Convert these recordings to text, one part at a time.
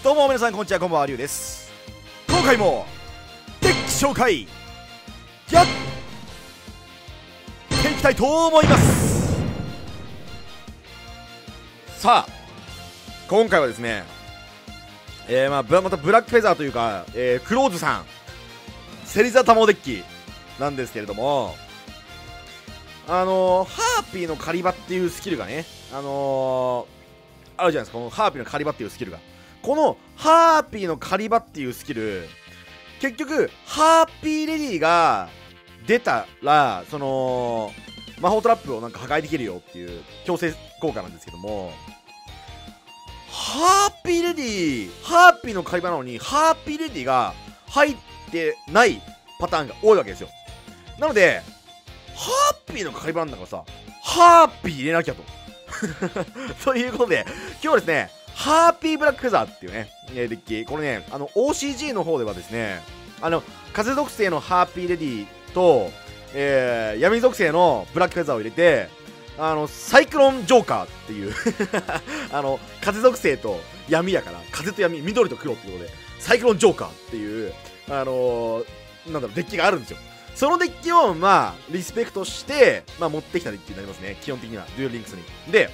どうも皆さんこんにちは、こんばんは、りゅうです。今回もデッキ紹介やっていきたいと思います。さあ今回はですねまたブラックフェザーというか、クローズさんセリザタモデッキなんですけれども、ハーピーの狩り場っていうスキルがねあるじゃないですか。このハーピーの狩り場っていうスキルが、このハーピーの狩り場っていうスキル、結局ハーピーレディが出たらその魔法トラップをなんか破壊できるよっていう強制効果なんですけども、ハーピーレディハーピーの狩り場なのにハーピーレディが入ってないパターンが多いわけですよ。なのでハーピーの狩り場なんだからさ、ハーピー入れなきゃとということで今日はですね、ハーピーブラックフェザーっていうねデッキ、これねOCG の方ではですね、風属性のハーピーレディと、闇属性のブラックフェザーを入れてサイクロンジョーカーっていう風属性と闇やから風と闇、緑と黒っていうことでサイクロンジョーカーっていうなんだろうデッキがあるんですよ。そのデッキをリスペクトして持ってきたデッキになりますね、基本的にはデュエルリンクスに。で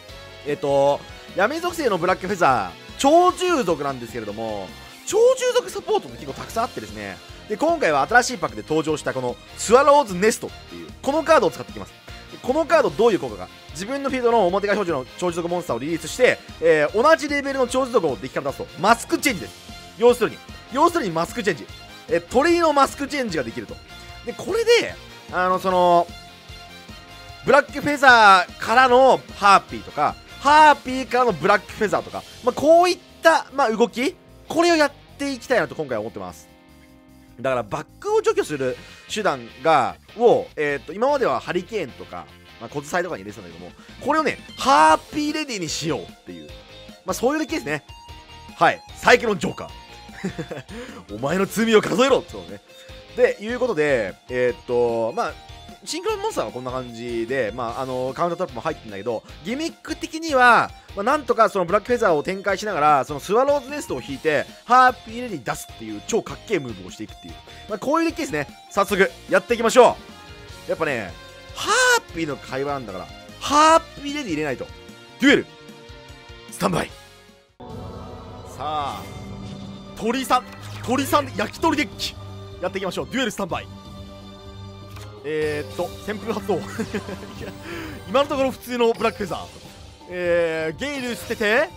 闇属性のブラックフェザー超獣族なんですけれども、超獣族サポートも結構たくさんあってですね、で今回は新しいパックで登場したこのスワローズネストっていうこのカードを使っていきます。このカードどういう効果か、自分のフィールドの表側表示の超獣族モンスターをリリースして、同じレベルの超獣族をデッキから出すとマスクチェンジです。要するにマスクチェンジ、鳥のマスクチェンジができると。でこれでそのブラックフェザーからのハーピーとかハーピーからのブラックフェザーとか、こういった、動き、これをやっていきたいなと今回は思ってます。だからバックを除去する手段を今まではハリケーンとか、コツサイとかに入れてたんだけども、これをねハーピーレディにしようっていう、そういうデッキですね。はい、サイクロンジョーカーお前の罪を数えろってことね。でいうことでシンクロンモンスターはこんな感じで、カウンタートラップも入ってんだけど、ギミック的には、なんとかそのブラックフェザーを展開しながらそのスワローズネストを引いてハーピーレディに出すっていう超かっけえムーブをしていくっていう、こういうデッキですね。早速やっていきましょう。やっぱねハーピーの会話なんだからハーピーレディ入れないと。デュエルスタンバイ。さあ鳥さん焼き鳥デッキやっていきましょう。デュエルスタンバイ。旋風発動今のところ普通のブラックフェザー、ゲイル捨てて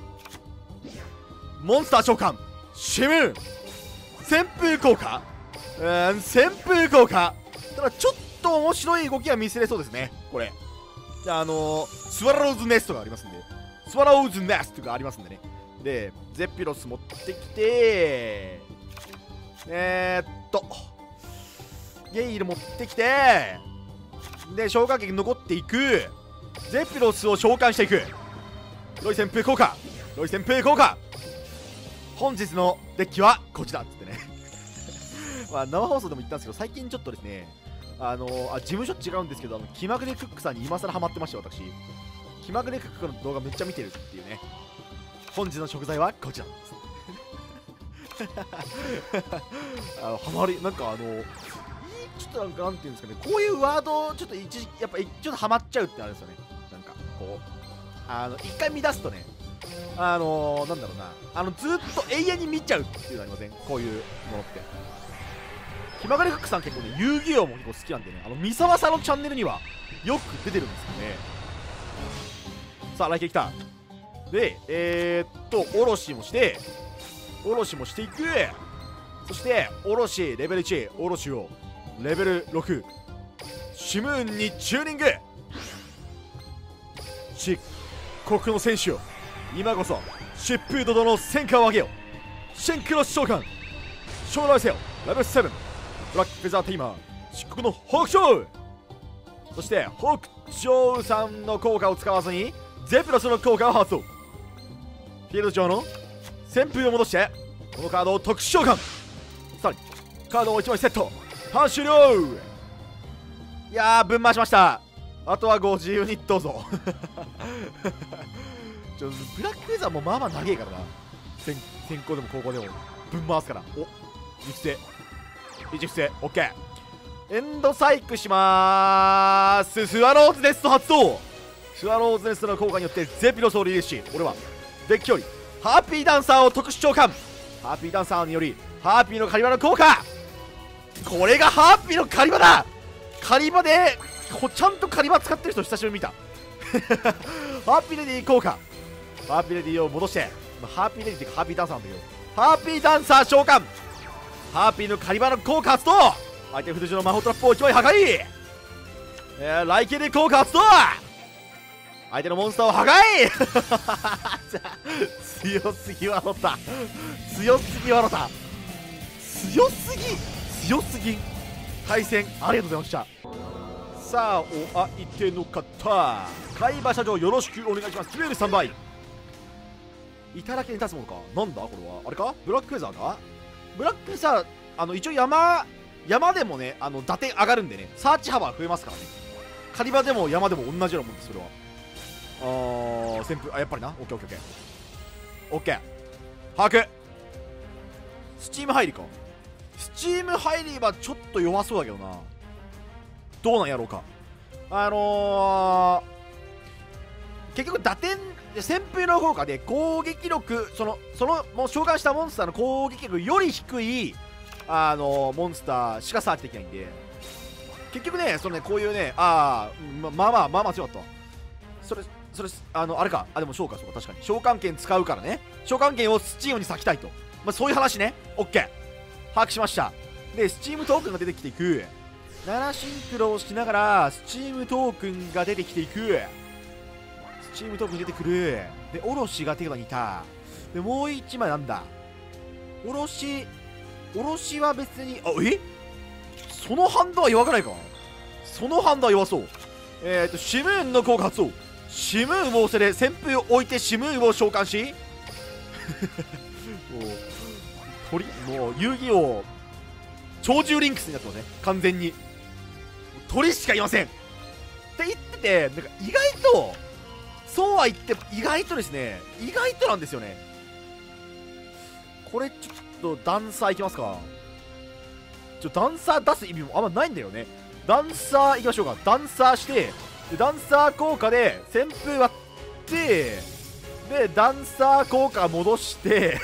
モンスター召喚シムーン旋風効果、旋風効果。ただちょっと面白い動きは見せれそうですね。これスワローズネストがありますんで、スワローズネストがありますんでね。でゼピロス持ってきてゲイル持ってきて、で召喚機残っていく、ゼピロスを召喚していく、ロイ旋風効果、本日のデッキはこちらっつってね生放送でも言ったんですけど、最近ちょっとですね事務所違うんですけど気まぐれクックさんに今更ハマってましたよ。私気まぐれクックの動画めっちゃ見てるっていうね。本日の食材はこちらハマりなんかちょっとなんていうんですかね、こういうワードちょっとやっぱちょっとハマっちゃうってあるんですよね。なんかこう一回見出すとねなんだろうなずっと永遠に見ちゃうっていうのありません？こういうものって。気まぐれクックさん結構ね遊戯王も結構好きなんでね、三沢さんのチャンネルにはよく出てるんですよね。さあ来景来た。でおろしもしていく。そしておろしレベル1、おろしをレベル6、シムーンにチューニング。漆黒の戦士よ、今こそ疾風ドドの戦果を上げよ。シンクロ召喚将来せよレベル7、ブラックフェザーテイマー漆黒の北条。そして北条さんの効果を使わずにゼピロスの効果を発動。フィールド上の旋風を戻してこのカードを特殊召喚。さらにカードを1枚セット。ターン終了。いやーぶん回しました。あとはご自由にどうぞブラックフェザーもまあまあ長えからな。 先行でも後攻でもぶん回すから。お、1伏せ1伏せ、オッケー。エンドサイクしまーす。スワローズネスト発動。スワローズネストの効果によってゼピロスをリリースし、俺はデッキよりハーピーダンサーを特殊召喚。ハーピーダンサーによりハーピーの狩り場の効果。これがハーピーの狩り場だ。狩り場でちゃんと狩り場使ってる人久しぶりに見た。ハーピーレディー効果。ハーピーレディーを戻して、ハーピーレディーっていうかハーピーダンサーなんだけど、ハーピーダンサー召喚。ハーピーの狩り場の効果発動。相手筆上の魔法トラップを1枚破壊。ライケル効果発動。相手のモンスターを破壊。強すぎわろた。強すぎわろた。強すぎ。対戦ありがとうございました。さあ、お相手の方、海馬車上よろしくお願いします。デュエル3倍。いただけに立つものか。なんだこれは。あれか、ブラックフェザーか。ブラックフェザー、一応山でもね、打点上がるんでね、サーチ幅増えますからね。狩り場でも山でも同じようなもんです。それは旋風、やっぱりな。オッケーオッケーオッケー。把握。スチーム入りか。スチーム入りはちょっと弱そうだけどな。どうなんやろうか。結局打点、旋風の効果で攻撃力、そのもう召喚したモンスターの攻撃力より低いモンスターしかサーチできないんで、結局ね、こういうね、まあ強かったわ。それあれか。でもそうか確かに召喚剣使うからね。召喚剣をスチームに割きたいと、そういう話ね。オッケー、把握しました。で、スチームトークンが出てきていく。7シンクロをしながらスチームトークンが出てきていく。スチームトークン出てくる。で、おろしが手札にいた。で、もう1枚なんだ。おろしは別に、そのハンドは弱くないか。そのハンドは弱そう。シムーンの効果発動。シムーンを押せで旋風を置いてシムーンを召喚しもう遊戯王超獣リンクスになってますね。完全に鳥しかいませんって言ってて、なんか意外とそうは言っても意外とですね、意外となんですよね。これちょっとダンサーいきますか。ダンサー出す意味もあんまないんだよね。ダンサーいきましょうか。ダンサーして、でダンサー効果で旋風割って、でダンサー効果戻して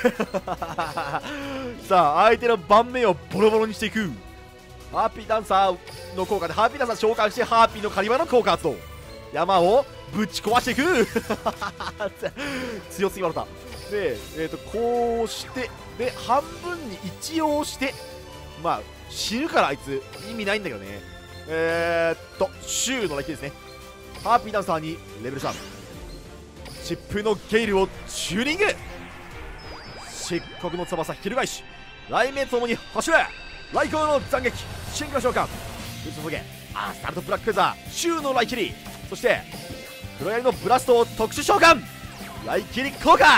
さあ相手の盤面をボロボロにしていく。ハーピーダンサーの効果でハーピーダンサー召喚して、ハーピーの狩り場の効果発動。山をぶち壊していく強すぎわれた。で、こうして、で半分に一応して、死ぬからあいつ意味ないんだけどね。シューのだけですね。ハーピーダンサーにレベル3、疾風のゲイルをチューニング。漆黒の翼翻し、雷鳴ともに走れ。雷光の斬撃、進化召喚、宇宙棘、アスタルトブラックフェザー、シューの雷切り、そして黒槍のブラストを特殊召喚、雷切り効果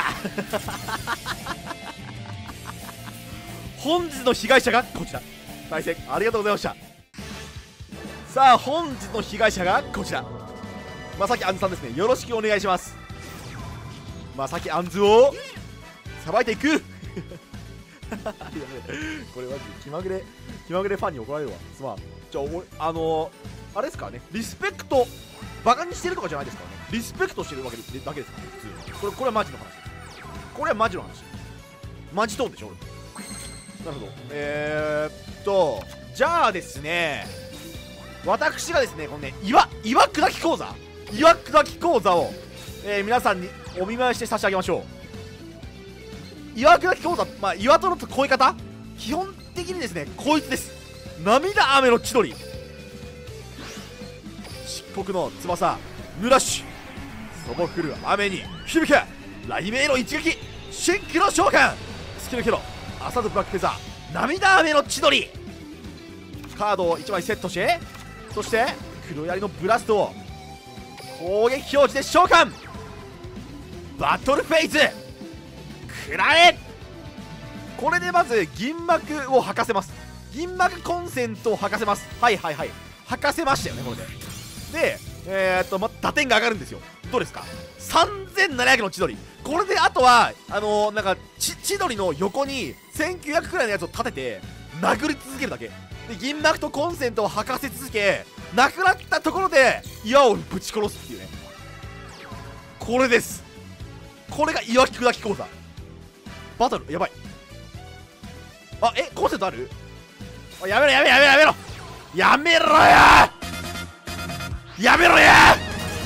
本日の被害者がこちら。対戦ありがとうございました。さあ本日の被害者がこちら、まさきあんずさんですね。よろしくお願いします。まさきあんずをさばいていくこれマジ気まぐれファンに怒られるわ。すまん。あれですからね、リスペクトバカにしてるとかじゃないですからね。リスペクトしてるだけですからね、普通。これはマジの話です。これはマジの話。マジトーンでしょ俺。なるほど。じゃあですね、私がですね、このね、岩砕き講座を、皆さんにお見舞いして差し上げましょう。岩砕き講座、岩との超え方、基本的にですね、こいつです。涙雨の千鳥、漆黒の翼濡らし、そぼ降る雨に響け、雷鳴の一撃、シンクロ召喚、スキルキロ、アサドブラックフェザー、涙雨の千鳥。カードを1枚セットして、そして黒槍のブラストを攻撃表示で召喚。バトルフェイズ食らえ。これでまず銀幕を吐かせます。銀幕コンセントを吐かせます。はい吐かせましたよねこれで。で打点が上がるんですよ。 どうですか、3700の千鳥。これであとはなんか千鳥の横に1900くらいのやつを立てて殴り続けるだけで、銀幕とコンセントを吐かせ続け、なくなったところで岩をぶち殺すっていうね。これです。これが岩木砕き講座バトル。やばい。あ、コンセントある？あ、やめろやめろやめろやめろやめろややめろや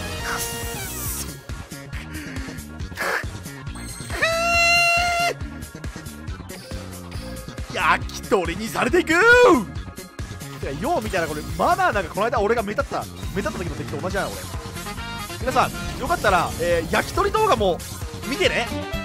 焼き鳥にされていくー。てかようみたいな、これまだなんかこの間俺が目立った時の敵と同じだな。俺皆さんよかったら、焼き鳥動画も見てね。